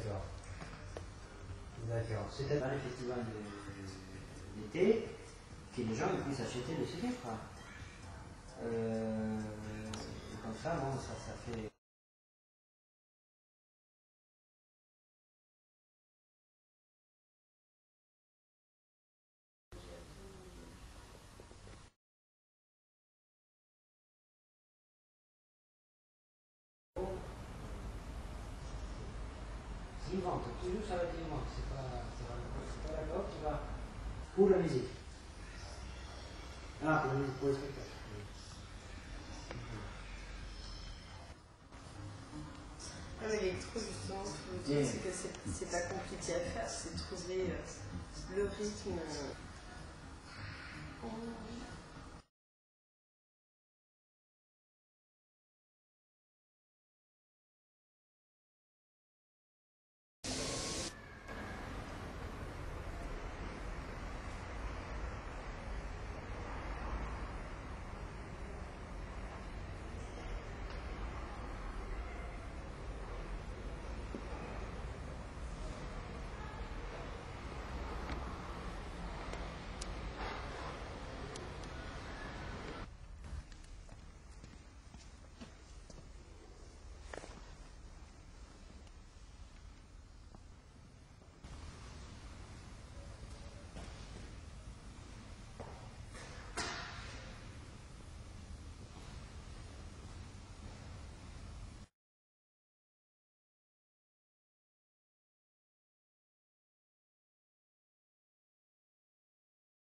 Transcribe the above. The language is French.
D'accord. D'accord. C'était dans les festivals d'été que les gens ils puissent acheter le CD, quoi. Comme ça, bon, ça fait. Ils vendent, toujours ça va être une vente, c'est pas d'accord, tu vas pour la musique. Ah, pour la musique, pour le spectacle. L'électro, justement, c'est que c'est pas compliqué à faire, c'est trouver le rythme.